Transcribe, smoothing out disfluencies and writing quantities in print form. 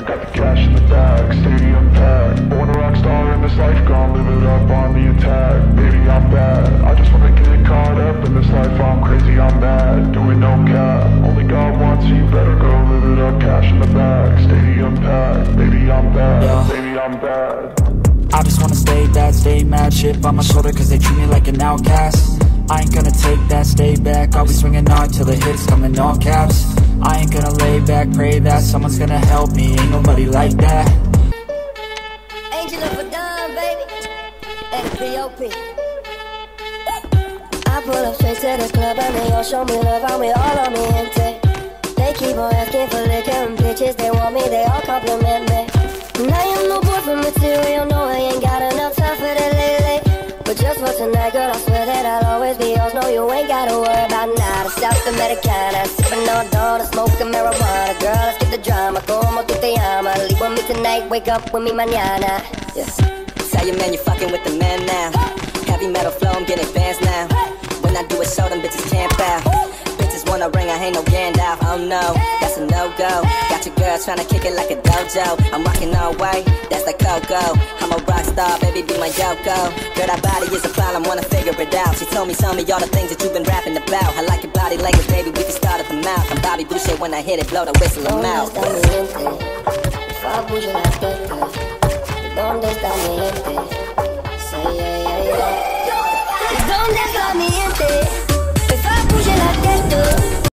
got the cash in the bag, stadium packed. Born a rock star in this life, gon' live it up on the attack. Baby, I'm bad, I just wanna get caught up in this life. I'm crazy, I'm mad, doing no cap. Only God wants you, better go live it up. Cash in the bag, stadium packed. Baby, I'm bad, yeah. Baby, I'm bad. I just wanna stay bad, stay mad. Chip on my shoulder cause they treat me like an outcast. I ain't gonna take that, stay back. I'll be swinging on till the hits come in all caps. I ain't gonna lay back, pray that someone's gonna help me. Ain't nobody like that. Angel of a dime, baby. X-P-O-P. I pull up straight to this club and they all show me love and we all on me gente. They keep on asking for liquor and bitches, they want me, they all compliment me. And I am no boyfriend material, no I ain't got enough time for that lately. But just for tonight, girl, I swear that I'll always be yours. No, you ain't gotta worry about nada. South Americana, sipping on dawn, smoking marijuana. Girl, let's get the drama, como tu te llamas. Leave with me tonight, wake up with me mañana. Yeah. Tell your man you're fucking with the man now. Heavy metal flow, I'm getting fans now. When I do it, show them bitches camp out. Bitches wanna ring, I ain't no Gandalf. Oh no, that's a no-go. Got your girl tryna kick it like a dojo. I'm rocking all white, that's the Coco. I'm a rock star, baby, be my Yoko. Girl, that body is a problem, wanna figure it out. She told me all the things that you've been rapping about. I like your body language, baby, we can start at the mouth. I'm Bobby Boucher, when I hit it, blow the whistle, I'm out. ¿Dónde está mi gente? Say yeah, yeah, yeah. ¿Dónde está mi gente? Me fa bouger la tête.